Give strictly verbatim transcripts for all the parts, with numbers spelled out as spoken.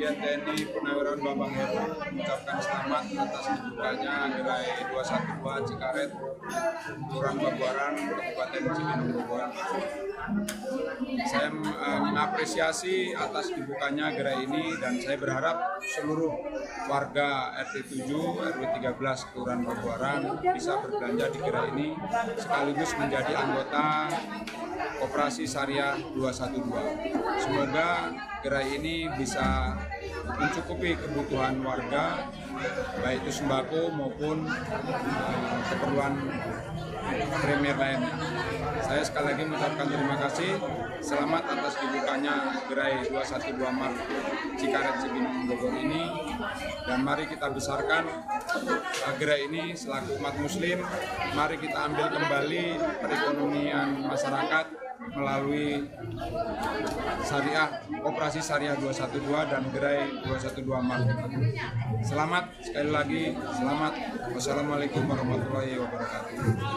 Brigjen T N I Purnawirawan Bambang Heru mengucapkan selamat atas dibukanya gerai dua satu dua Cikaret, Kelurahan Babuaran, Kabupaten Cibinong Bogor. Saya uh, mengapresiasi atas dibukanya gerai ini dan saya berharap seluruh warga R T tujuh R W tiga belas Kelurahan Babuaran bisa berbelanja di gerai ini sekaligus menjadi anggota Koperasi Syariah dua satu dua. Semoga gerai ini bisa mencukupi kebutuhan warga, baik itu sembako maupun uh, keperluan primer lainnya. Saya sekali lagi mengucapkan terima kasih. Selamat atas dibukanya gerai dua satu dua Mart Cikaret Cibinong Bogor ini, dan mari kita besarkan uh, gerai ini selaku umat muslim. Mari kita ambil kembali perekonomian masyarakat melalui syariah, operasi syariah dua satu dua dan gerai dua satu dua Mart. Selamat sekali lagi, selamat. Wassalamualaikum warahmatullahi wabarakatuh.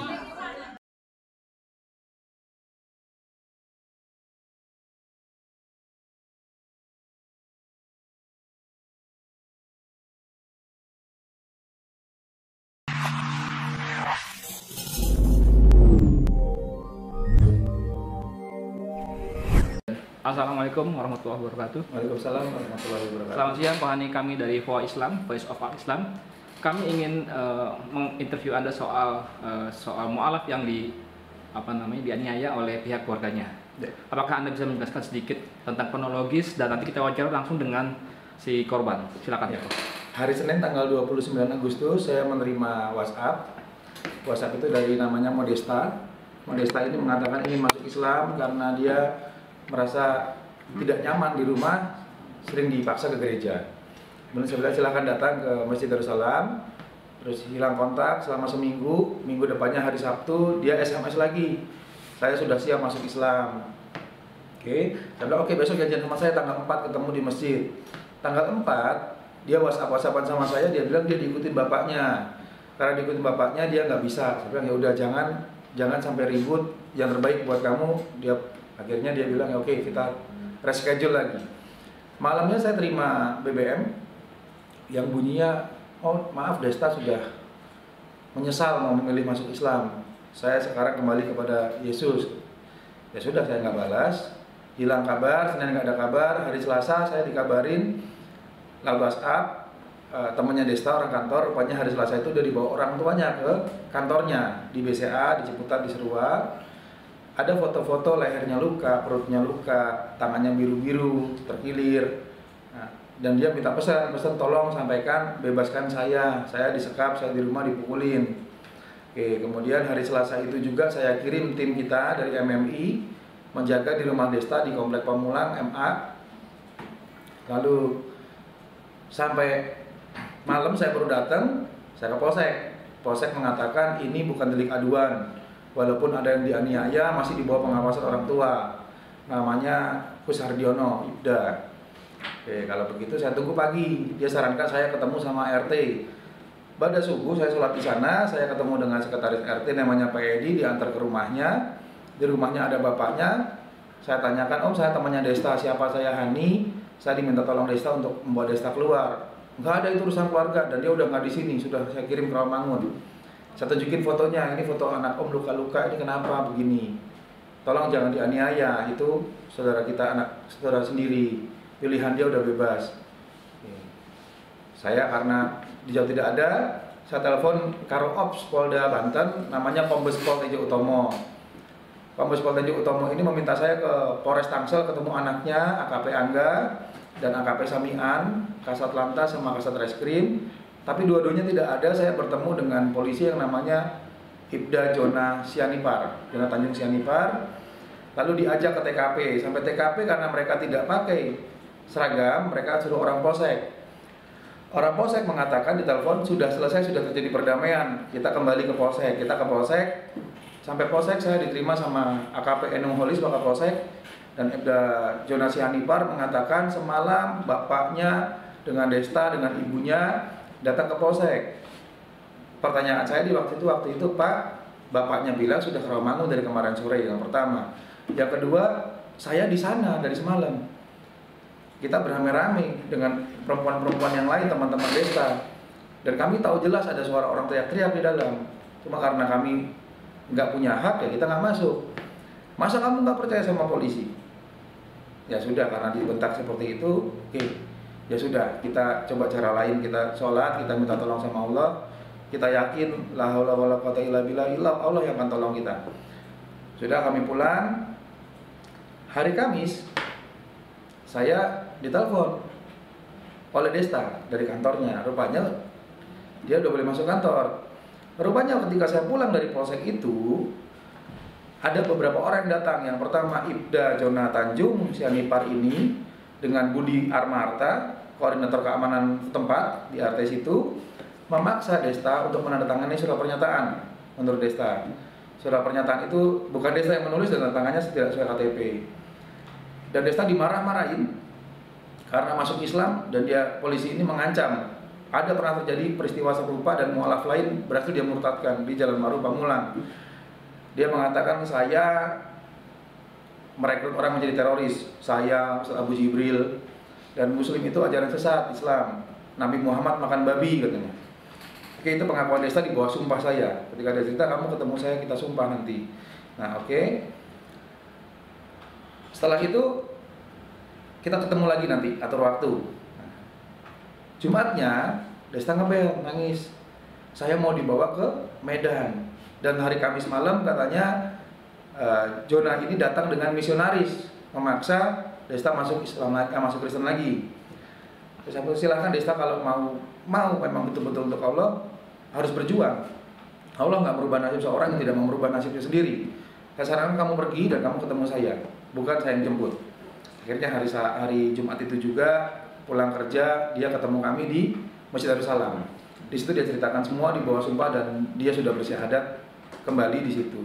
Assalamualaikum warahmatullahi wabarakatuh. Waalaikumsalam warahmatullahi wabarakatuh. Selamat siang, Kohani kami dari Voa Islam, Voice of Islam. Kami ingin uh, menginterview Anda soal uh, soal mu'alaf yang di apa namanya dianiaya oleh pihak keluarganya. Apakah Anda bisa menjelaskan sedikit tentang kronologis dan nanti kita wawancara langsung dengan si korban? Silakan. Ya. Hari Senin tanggal dua puluh sembilan Agustus saya menerima WhatsApp. WhatsApp itu dari namanya Modesta. Modesta ini mengatakan ingin masuk Islam karena dia merasa tidak nyaman di rumah, sering dipaksa ke gereja. Kemudian saya bilang silahkan datang ke Masjid Darussalam. Terus hilang kontak selama seminggu. Minggu depannya hari Sabtu dia S M S lagi, saya sudah siap masuk Islam. Oke, saya bilang oke, besok janjian sama saya tanggal empat ketemu di masjid. Tanggal empat dia WhatsApp-WhatsAppan sama saya, dia bilang dia diikutin bapaknya. Karena diikutin bapaknya dia nggak bisa. Saya bilang ya udah, jangan jangan sampai ribut, yang terbaik buat kamu. Dia akhirnya dia bilang ya oke, kita reschedule lagi. Malamnya saya terima B B M yang bunyinya, oh maaf Desta sudah menyesal mau memilih masuk Islam. Saya sekarang kembali kepada Yesus. Ya sudah, saya nggak balas. Hilang kabar, Senin nggak ada kabar. Hari Selasa saya dikabarin lewat WhatsApp, uh, temannya Desta orang kantor. Rupanya hari Selasa itu dia dibawa orang tuanya ke kantornya di B C A, di Ciputat, di Serua. Ada foto-foto lehernya luka, perutnya luka, tangannya biru-biru, terkilir. Nah, dan dia minta pesan, pesan tolong sampaikan, bebaskan saya. Saya disekap, saya di rumah dipukulin. Oke, kemudian hari Selasa itu juga saya kirim tim kita dari M M I menjaga di rumah Desta di Komplek Pamulang M A. Lalu sampai malam saya baru datang, saya ke Polsek. Polsek mengatakan ini bukan delik aduan. Walaupun ada yang dianiaya, masih di bawah pengawasan orang tua. Namanya Kusardiono, Ibda. Oke, kalau begitu saya tunggu pagi. Dia sarankan saya ketemu sama R T. Pada subuh saya sholat di sana, saya ketemu dengan sekretaris R T namanya Pak Edi, diantar ke rumahnya. Di rumahnya ada bapaknya. Saya tanyakan, Om saya temannya Desta, siapa saya Hani. Saya diminta tolong Desta untuk membawa Desta keluar. Enggak ada itu urusan keluarga, dan dia udah nggak di sini, sudah saya kirim ke Rawamangun. Saya tunjukin fotonya, ini foto anak Om luka-luka, ini kenapa begini? Tolong jangan dianiaya, itu saudara kita, anak saudara sendiri, pilihan dia udah bebas. Saya karena di Jawa tidak ada, saya telepon Karo Ops Polda Banten, namanya Kombes Pol Tejo Utomo. Kombes Pol Tejo Utomo ini meminta saya ke Polres Tangsel ketemu anaknya, A K P Angga dan A K P Samian, Kasat Lantas sama Kasat Reskrim. Tapi dua-duanya tidak ada. Saya bertemu dengan polisi yang namanya Ibda Jona Sianipar, Jona Tanjung Sianipar. Lalu diajak ke T K P. Sampai T K P karena mereka tidak pakai seragam, mereka suruh orang Polsek. Orang Polsek mengatakan di telepon sudah selesai, sudah terjadi perdamaian. Kita kembali ke Polsek. Kita ke Polsek. Sampai Polsek saya diterima sama A K P Enung Holis, Bapak Polsek, dan Ibda Jona Sianipar mengatakan semalam bapaknya dengan Desta dengan ibunya datang ke Polsek. Pertanyaan saya di waktu itu, waktu itu Pak, bapaknya bilang sudah ke Rawamangun dari kemarin sore, yang pertama. Yang kedua, saya di sana dari semalam. kita beramai-ramai dengan perempuan-perempuan yang lain, teman-teman Desta. Dan kami tahu jelas ada suara orang teriak-teriak di dalam. Cuma karena kami nggak punya hak, ya kita nggak masuk. Masa kamu nggak percaya sama polisi? Ya sudah, karena dibentak seperti itu, oke. Ya sudah, kita coba cara lain, kita sholat, kita minta tolong sama Allah. Kita yakin, la haula wala quwata illa billah, Allah yang akan tolong kita. Sudah, kami pulang. Hari Kamis, saya ditelepon oleh Desta dari kantornya. Rupanya dia udah boleh masuk kantor. Rupanya ketika saya pulang dari polsek itu, ada beberapa orang yang datang. Yang pertama Ibda Jona Tanjung, si Anipar ini, dengan Budi Armarta, koordinator keamanan tempat di R T situ, memaksa Desta untuk menandatangani surat pernyataan. Menurut Desta, surat pernyataan itu bukan Desta yang menulis dan tangannya tidak sesuai K T P. Dan Desta dimarah-marahin karena masuk Islam, dan dia polisi ini mengancam. Ada pernah terjadi peristiwa serupa dan mualaf lain berhasil dia murtadkan di Jalan Maru Pamulang. Dia mengatakan, saya merekrut orang menjadi teroris. Saya, Ustaz Abu Jibril, dan Muslim itu ajaran sesat Islam. Nabi Muhammad makan babi katanya. Oke, itu pengakuan Desta di bawah sumpah saya. Ketika ada cerita, kamu ketemu saya, kita sumpah nanti. Nah, oke. Setelah itu kita ketemu lagi nanti, atur waktu. Nah, Jumatnya Desta ngebel, nangis. Saya mau dibawa ke Medan. Dan hari Kamis malam katanya uh, Jona ini datang dengan misionaris, memaksa Desta masuk Islam lagi, masuk Kristen lagi. Terus saya silahkan Desta, kalau mau mau memang betul-betul untuk Allah, harus berjuang. Allah nggak merubah nasib seorang yang tidak mau merubah nasibnya sendiri. Saya sarankan kamu pergi dan kamu ketemu saya, bukan saya yang jemput. Akhirnya hari hari Jumat itu juga pulang kerja, dia ketemu kami di Masjid Darussalam. Di situ dia ceritakan semua di bawah sumpah dan dia sudah bersyahadat kembali di situ.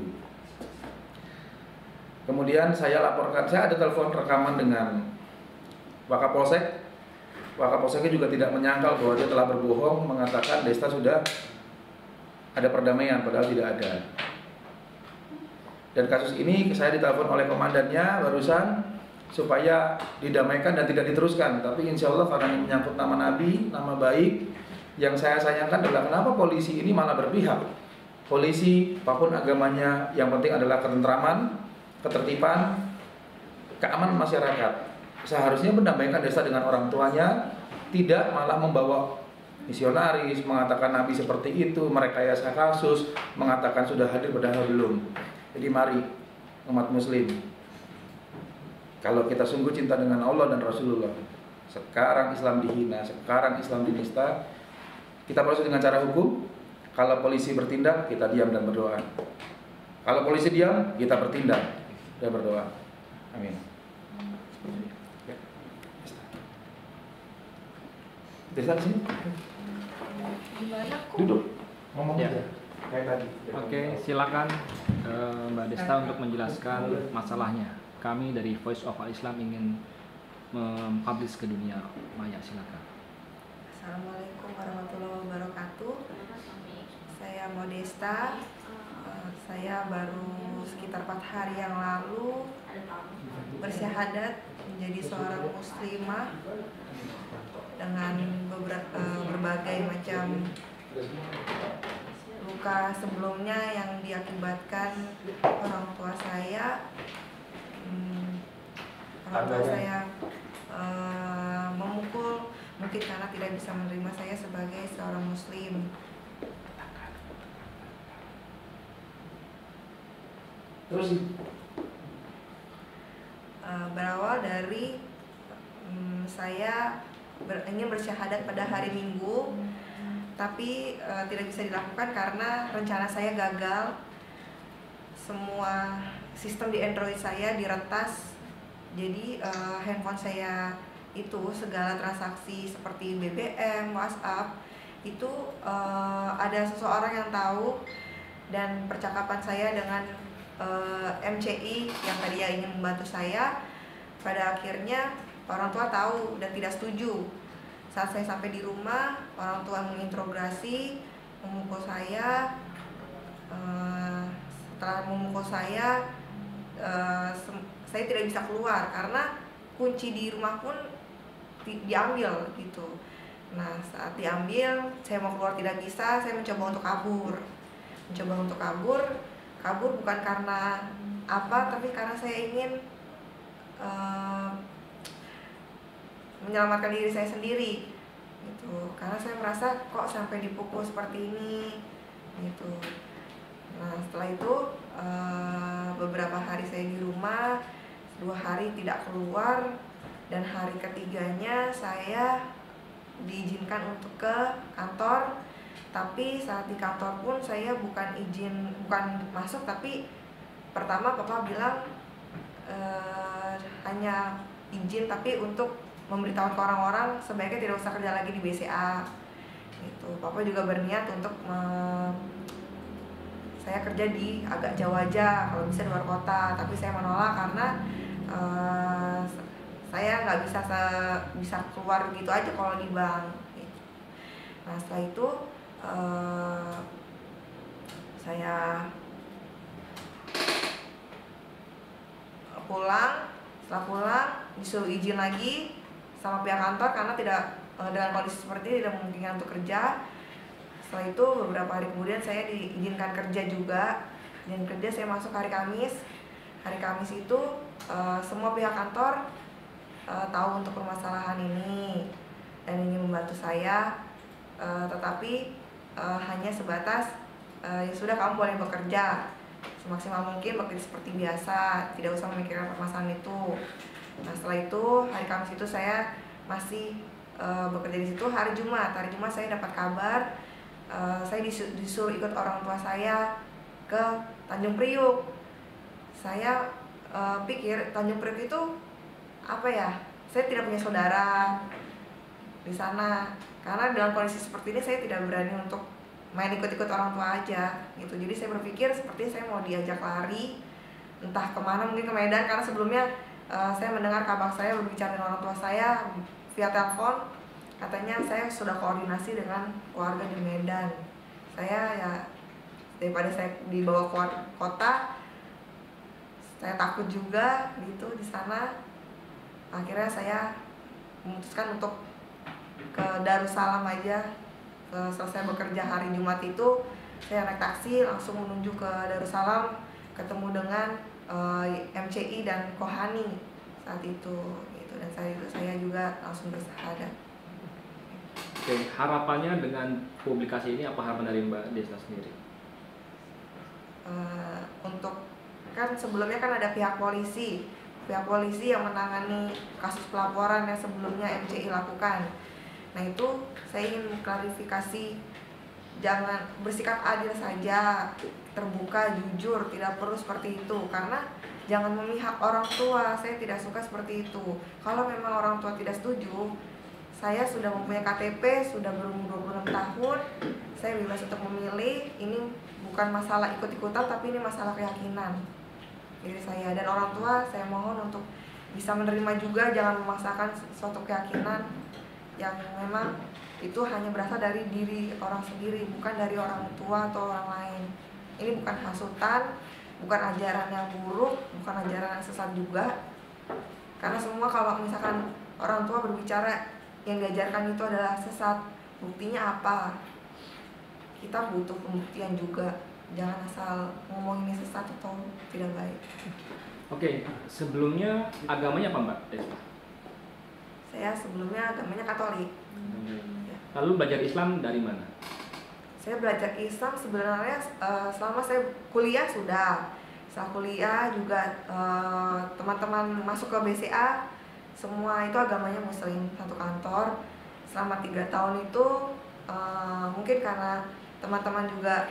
Kemudian saya laporkan, saya ada telepon rekaman dengan Wakapolsek. Wakapolseknya juga tidak menyangkal bahwa dia telah berbohong, mengatakan Desta sudah ada perdamaian, padahal tidak ada. Dan kasus ini saya ditelepon oleh komandannya barusan supaya didamaikan dan tidak diteruskan. Tapi insya Allah karena ini menyangkut nama Nabi, nama baik, yang saya sayangkan adalah kenapa polisi ini malah berpihak. Polisi, apapun agamanya, yang penting adalah ketentraman, ketertiban, keamanan masyarakat. Seharusnya mendamaikan Desta dengan orang tuanya, tidak malah membawa misionaris, mengatakan Nabi seperti itu, merekayasa kasus, mengatakan sudah hadir padahal belum. Jadi mari umat muslim, kalau kita sungguh cinta dengan Allah dan Rasulullah, sekarang Islam dihina, sekarang Islam dinista, kita proses dengan cara hukum. Kalau polisi bertindak, kita diam dan berdoa. Kalau polisi diam, kita bertindak dan berdoa. Amin. Desa di sini. Duduk. Ngomong Ya. aja. Kayak tadi. Oke, silakan eh, Mbak Desta untuk menjelaskan masalahnya. Kami dari Voice of Islam ingin mempublish ke dunia maya, silakan. Assalamualaikum warahmatullahi wabarakatuh. Saya Modesta. Uh, saya baru sekitar empat hari yang lalu bersyahadat menjadi seorang muslimah dengan beberapa uh, berbagai macam luka sebelumnya yang diakibatkan orang tua saya. Hmm, orang tua saya uh, memukul, mungkin karena tidak bisa menerima saya sebagai seorang muslim. Terus Uh, berawal dari um, saya ber, ingin bersyahadat pada hari Minggu, tapi uh, tidak bisa dilakukan karena rencana saya gagal. Semua sistem di Android saya diretas, jadi uh, handphone saya itu segala transaksi seperti B B M, WhatsApp itu uh, ada seseorang yang tahu, dan percakapan saya dengan uh, M C I yang tadi ya ingin membantu saya, pada akhirnya orang tua tahu dan tidak setuju. Saat saya sampai di rumah, orang tua menginterogasi, memukul saya. Uh, setelah memukul saya, uh, saya tidak bisa keluar karena kunci di rumah pun di, diambil gitu. Nah saat diambil saya mau keluar tidak bisa, saya mencoba untuk kabur mencoba untuk kabur kabur bukan karena apa, tapi karena saya ingin uh, menyelamatkan diri saya sendiri gitu, karena saya merasa kok sampai dipukul seperti ini gitu. Nah setelah itu uh, beberapa hari saya di rumah, dua hari tidak keluar, dan hari ketiganya saya diizinkan untuk ke kantor. Tapi saat di kantor pun saya bukan izin, bukan masuk, tapi pertama papa bilang e, hanya izin tapi untuk memberitahu ke orang-orang sebaiknya tidak usah kerja lagi di B C A gitu. Papa juga berniat untuk me, saya kerja di agak jauh aja, kalau bisa di luar kota, tapi saya menolak karena e, saya nggak bisa se, bisa keluar gitu aja kalau di bank gitu. Nah setelah itu Uh, saya pulang, setelah pulang disuruh izin lagi sama pihak kantor karena tidak uh, dengan kondisi seperti ini tidak memungkinkan untuk kerja. Setelah itu beberapa hari kemudian saya diizinkan kerja juga, dan kerja saya masuk hari Kamis. Hari Kamis itu uh, semua pihak kantor uh, tahu untuk permasalahan ini dan ingin membantu saya, uh, tetapi Uh, hanya sebatas uh, ya sudah kamu boleh bekerja semaksimal mungkin, bekerja seperti biasa, tidak usah memikirkan permasalahan itu. Nah setelah itu hari Kamis itu saya masih uh, bekerja di situ. Hari Jumat, hari Jumat saya dapat kabar uh, saya disuruh, disuruh ikut orang tua saya ke Tanjung Priuk. Saya uh, pikir Tanjung Priuk itu apa ya? Saya tidak punya saudara di sana. Karena dalam kondisi seperti ini saya tidak berani untuk main ikut-ikut orang tua aja gitu. Jadi saya berpikir seperti saya mau diajak lari entah kemana, mungkin ke Medan, karena sebelumnya uh, saya mendengar kabar saya berbicara dengan orang tua saya via telepon, katanya saya sudah koordinasi dengan keluarga di Medan. Saya ya daripada saya dibawa keluar kota, saya takut juga gitu di sana. Akhirnya saya memutuskan untuk ke Darussalam aja. Selesai bekerja hari Jumat itu saya naik taksi langsung menuju ke Darussalam, ketemu dengan uh, M C I dan Kohani saat itu gitu. Dan saya itu saya juga langsung bersyahadat. Oke, harapannya dengan publikasi ini apa harapan dari Mbak Desta sendiri? Uh, untuk kan sebelumnya kan ada pihak polisi pihak polisi yang menangani kasus pelaporan yang sebelumnya M C I lakukan. Nah itu saya ingin klarifikasi, jangan bersikap adil saja, terbuka, jujur, tidak perlu seperti itu. Karena jangan memihak orang tua, saya tidak suka seperti itu. Kalau memang orang tua tidak setuju, saya sudah mempunyai K T P, sudah berumur dua puluh enam tahun, saya bebas untuk memilih. Ini bukan masalah ikut-ikutan, tapi ini masalah keyakinan diri saya. Dan orang tua saya mohon untuk bisa menerima juga, jangan memaksakan suatu keyakinan yang memang itu hanya berasal dari diri orang sendiri, bukan dari orang tua atau orang lain. Ini bukan hasutan, bukan ajaran yang buruk, bukan ajaran yang sesat juga. Karena semua kalau misalkan orang tua berbicara yang diajarkan itu adalah sesat, buktinya apa? Kita butuh pembuktian juga. Jangan asal ngomong ini sesat atau tidak baik. Oke, sebelumnya agamanya apa Mbak Desta? Saya sebelumnya agamanya Katolik. Hmm. Lalu belajar Islam dari mana? Saya belajar Islam sebenarnya uh, selama saya kuliah sudah. Setelah kuliah juga uh, teman-teman masuk ke B C A, semua itu agamanya Muslim, satu kantor. Selama tiga tahun itu uh, mungkin karena teman-teman juga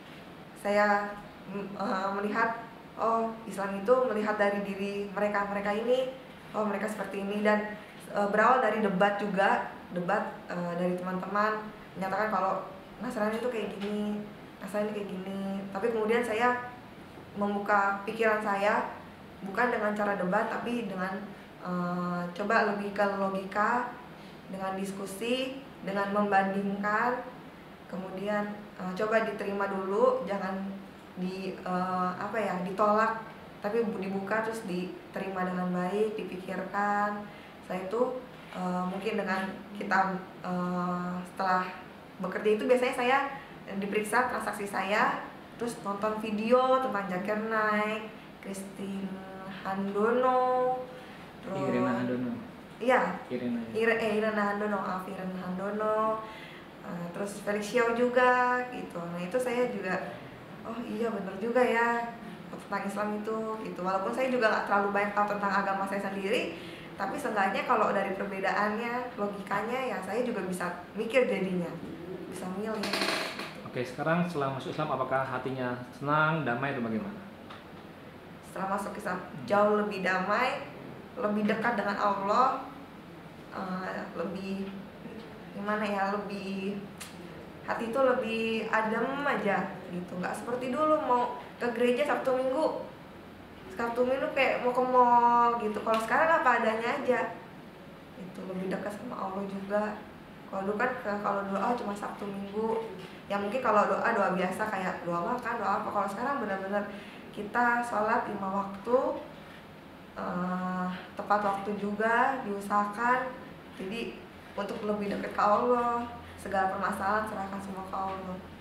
saya uh, melihat, oh Islam itu melihat dari diri mereka mereka ini, oh mereka seperti ini, dan uh, berawal dari debat juga. Debat uh, dari teman-teman menyatakan kalau Nasrani itu kayak gini, Nasrani kayak gini. Tapi kemudian saya membuka pikiran saya bukan dengan cara debat, tapi dengan uh, coba lebih ke logika, dengan diskusi, dengan membandingkan, kemudian uh, coba diterima dulu, jangan di uh, apa ya ditolak, tapi dibuka terus diterima dengan baik, dipikirkan. Saya itu Uh, mungkin mungkin dengan kita uh, setelah bekerja itu biasanya saya diperiksa transaksi saya, terus nonton video tentang Zulkarnain, Christine Handono, terus Irina Handono. Iya, Irina. Ira, eh, Irina Handono, maaf, Irina Handono, uh, terus Felix Xiao juga gitu. Nah itu saya juga, oh iya bener juga ya tentang Islam itu gitu. Walaupun saya juga nggak terlalu banyak tahu tentang agama saya sendiri, tapi seenggaknya kalau dari perbedaannya, logikanya ya saya juga bisa mikir jadinya, bisa milih. Oke, sekarang setelah masuk Islam apakah hatinya senang, damai atau bagaimana? Setelah masuk Islam jauh lebih damai, lebih dekat dengan Allah, uh, lebih gimana ya, lebih hati itu lebih adem aja gitu, nggak seperti dulu mau ke gereja Sabtu Minggu Sabtu Minggu kayak mau ke mall gitu. Kalau sekarang apa adanya aja, itu lebih dekat sama Allah juga. Kalau dulu kan kalau doa cuma Sabtu Minggu, ya mungkin kalau doa doa biasa kayak doa makan, doa apa. Kalau sekarang benar-benar kita sholat lima waktu, uh, tepat waktu juga diusahakan. Jadi untuk lebih dekat ke Allah, segala permasalahan serahkan semua ke Allah.